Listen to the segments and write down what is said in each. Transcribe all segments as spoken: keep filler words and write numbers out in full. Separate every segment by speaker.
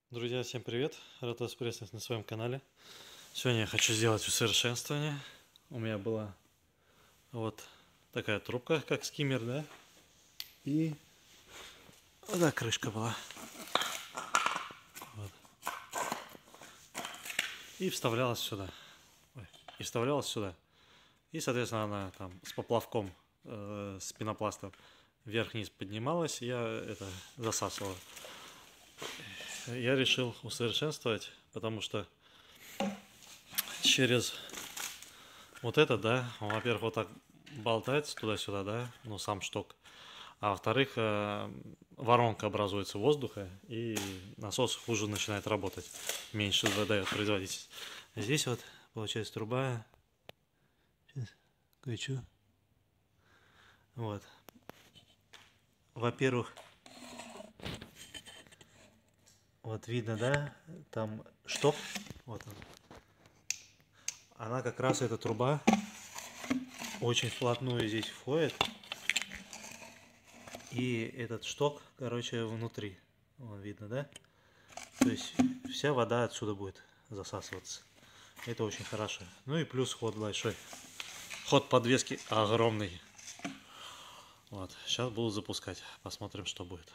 Speaker 1: Друзья, всем привет! Рад вас приветствовать на своем канале. Сегодня я хочу сделать усовершенствование. У меня была вот такая трубка, как скиммер, да? И вот такая крышка была. Вот. И вставлялась сюда. Ой. И вставлялась сюда. И, соответственно, она там с поплавком, э, с пенопластом вверх-вниз поднималась, и я это засасывал. Я решил усовершенствовать, потому что через вот это, да, он, во-первых, вот так болтается туда-сюда, да, ну, сам шток. А во-вторых, э, воронка образуется воздуха, и насос хуже начинает работать, меньше выдает производительность. Здесь вот получается труба. Сейчас включу. Вот. Во-первых, вот видно, да, там шток, вот он. Она как раз, эта труба, очень вплотную здесь входит. И этот шток, короче, внутри. Вон видно, да? То есть вся вода отсюда будет засасываться. Это очень хорошо. Ну и плюс ход большой. Ход подвески огромный. Вот, сейчас буду запускать. Посмотрим, что будет.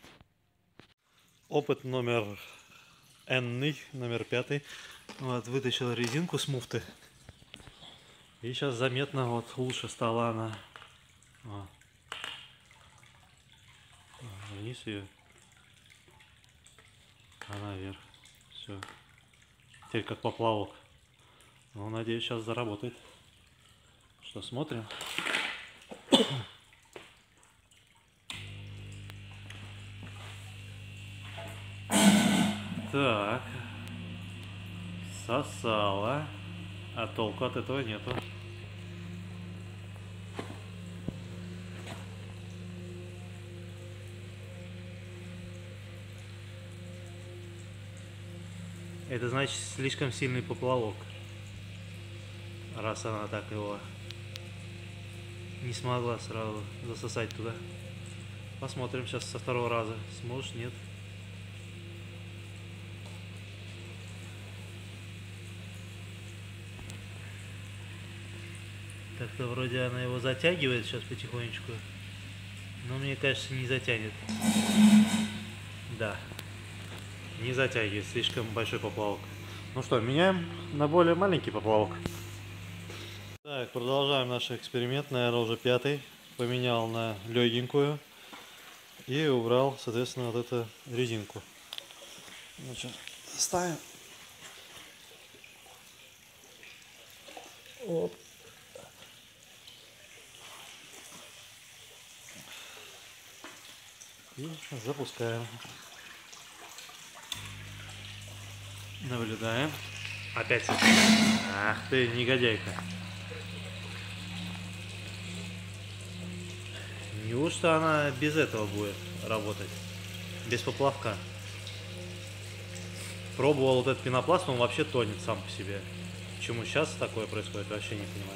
Speaker 1: Опыт номер N, номер пятый. Вот, вытащил резинку с муфты. И сейчас заметно, вот лучше стала она. Вот. Вниз ее. Она вверх. Все. Теперь как поплавок. Ну, надеюсь, сейчас заработает. Что, смотрим? Так. Сосала. А толку от этого нету. Это значит слишком сильный поплавок. Раз она так его не смогла сразу засосать туда. Посмотрим сейчас со второго раза. Сможешь, нет. Как-то вроде она его затягивает сейчас потихонечку. Но мне кажется, не затянет. Да. Не затягивает. Слишком большой поплавок. Ну что, меняем на более маленький поплавок. Так, продолжаем наш эксперимент. Наверное, уже пятый. Поменял на легенькую. И убрал, соответственно, вот эту резинку. Ну что, ставим. Оп. И запускаем. Наблюдаем. Опять. Ах ты, негодяйка. Неужто она без этого будет работать? Без поплавка? Пробовал вот этот пенопласт, он вообще тонет сам по себе. Почему сейчас такое происходит, вообще не понимаю.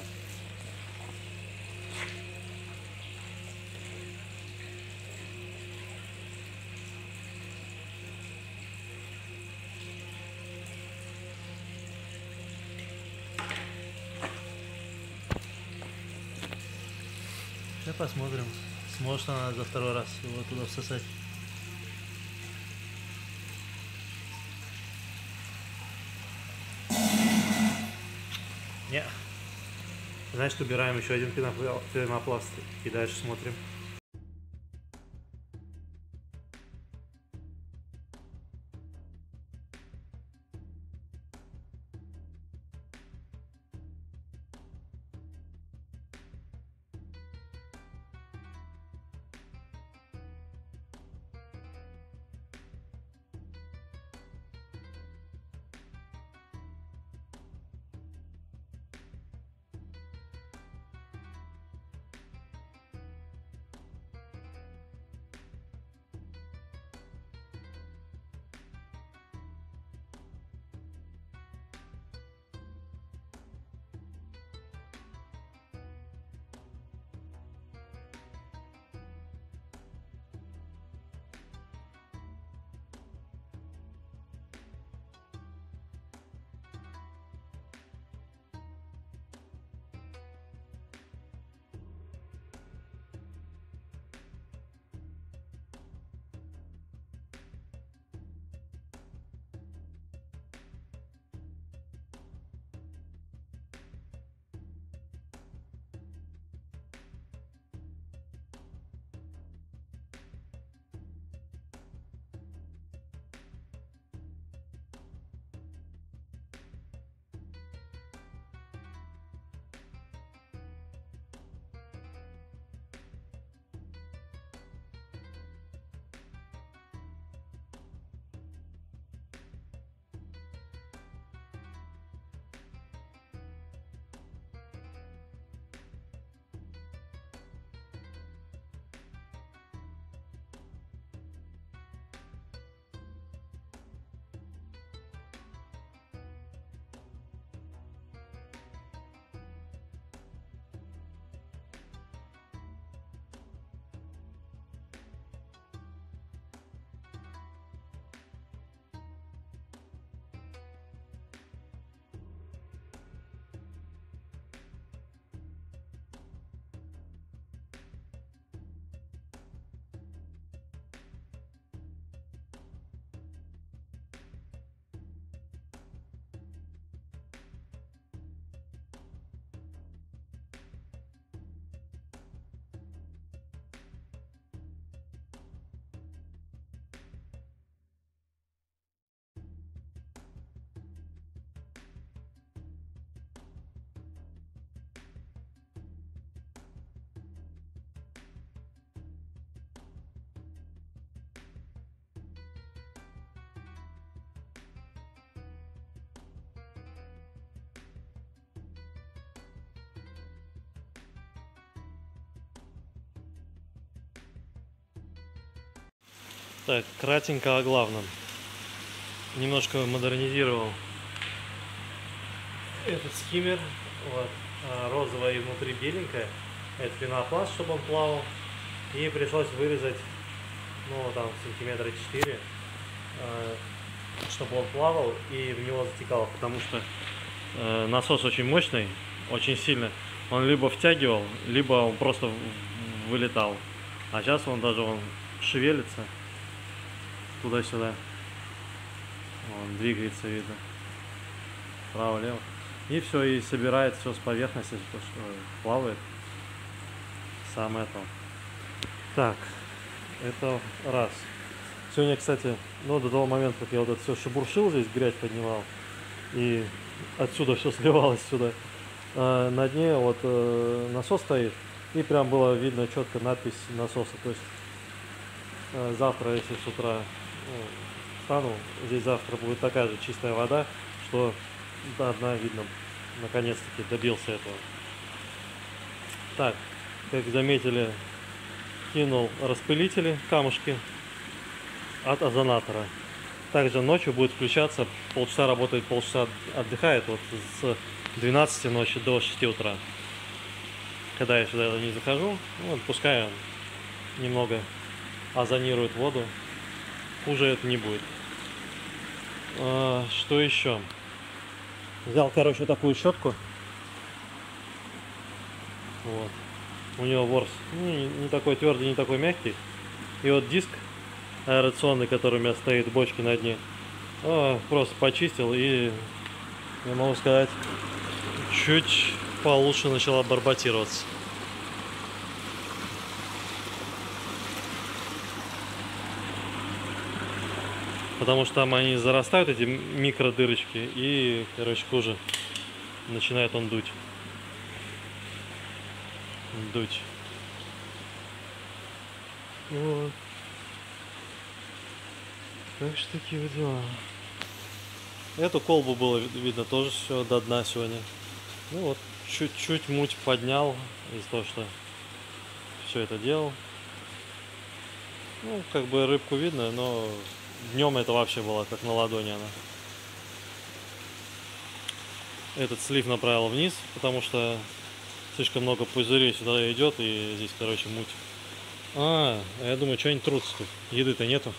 Speaker 1: Сейчас посмотрим, сможет она за второй раз его туда всосать. Не. Значит, убираем еще один пенопласт и дальше смотрим. Так, кратенько о главном. Немножко модернизировал этот скиммер. Вот. Розовая и внутри беленькая. Это пенопласт, чтобы он плавал. И пришлось вырезать, ну там сантиметра четыре, чтобы он плавал и в него затекал. Потому что э, насос очень мощный, очень сильно. Он либо втягивал, либо он просто вылетал. А сейчас он даже он шевелится туда-сюда. Он двигается, видно. Право-лево. И все, и собирает все с поверхности, то, что плавает. Самое то. Так, это раз. Сегодня, кстати, ну до того момента, как я вот это все шебуршил здесь, грязь поднимал, и отсюда все сливалось сюда. А на дне вот э, насос стоит, и прям было видно четко надпись насоса. То есть э, завтра, если с утра ну, встану, здесь завтра будет такая же чистая вода, что до дна видно. Наконец-таки добился этого. Так, как заметили, кинул распылители, камушки от озонатора. Также ночью будет включаться, полчаса работает, полчаса отдыхает, вот с двенадцати ночи до шести утра. Когда я сюда не захожу, ну, пускай он немного озонирует воду, хуже это не будет. А, что еще? Взял, короче, такую щетку. Вот. У него ворс не, не такой твердый, не такой мягкий. И вот диск аэрационный, который у меня стоит в бочке на дне, а, просто почистил, и я могу сказать, чуть получше начала барботироваться. Потому что там они зарастают, эти микродырочки, и, короче, хуже. Начинает он дуть. Дуть. Вот. Так что такие вот дела. Эту колбу было видно тоже все до дна сегодня. Ну вот, чуть-чуть муть поднял из-за того, что все это делал. Ну, как бы рыбку видно, но днем это вообще было как на ладони она. Этот слив направил вниз, потому что слишком много пузырей сюда идет, и здесь, короче, муть. А, я думаю, что-нибудь трутся тут. Еды-то нету.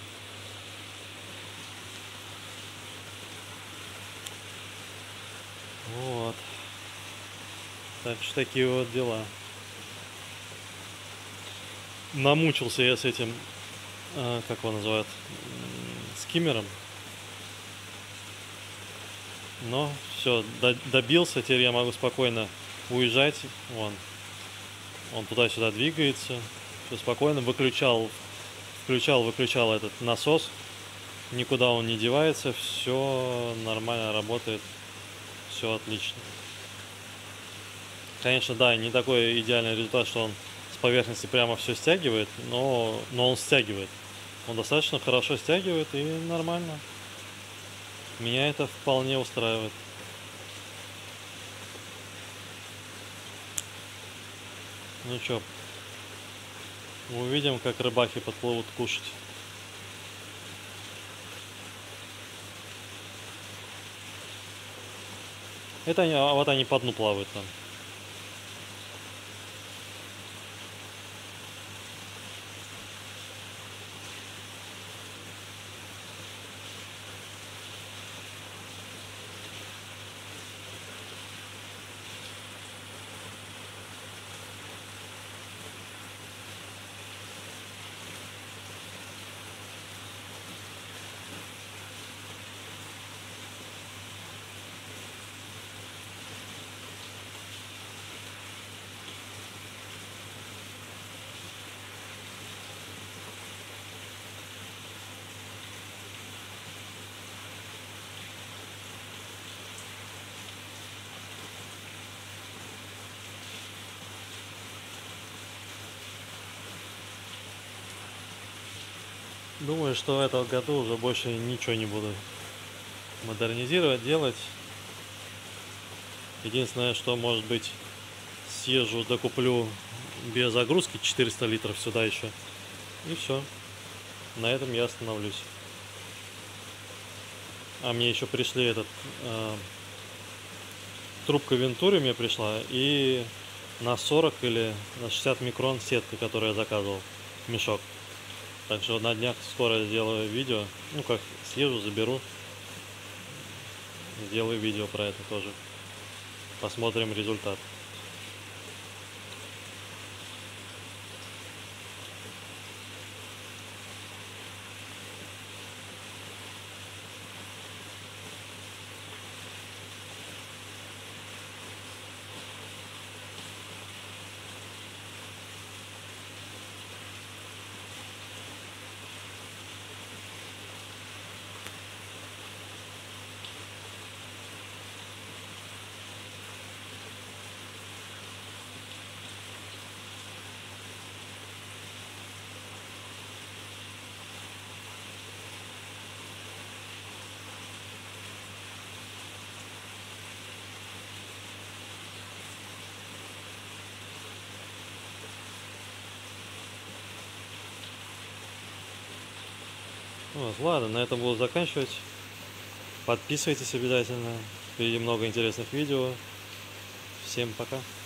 Speaker 1: Вот. Так что такие вот дела. Намучился я с этим, а, как его называют, скиммером. Но все, добился, теперь я могу спокойно уезжать. Вон. Он туда-сюда двигается. Все спокойно. Выключал, включал, выключал этот насос. Никуда он не девается. Все нормально работает. Все отлично. Конечно, да, не такой идеальный результат, что он с поверхности прямо все стягивает, но, но он стягивает. Он достаточно хорошо стягивает, и нормально. Меня это вполне устраивает. Ну чё, увидим, как рыбаки подплывут кушать. Это они, а вот они по дну плавают там. Думаю, что в этом году уже больше ничего не буду модернизировать, делать. Единственное, что, может быть, съезжу, докуплю без загрузки четыреста литров сюда еще. И все. на этом я остановлюсь. А мне еще пришли этот... э, трубка Вентури мне пришла, и на сорок или на шестьдесят микрон сетка, которую я заказывал, мешок. Так что на днях скоро сделаю видео, ну как, съезжу, заберу, сделаю видео про это тоже. Посмотрим результат. Вот, ладно, на этом буду заканчивать. Подписывайтесь обязательно. Впереди много интересных видео. Всем пока.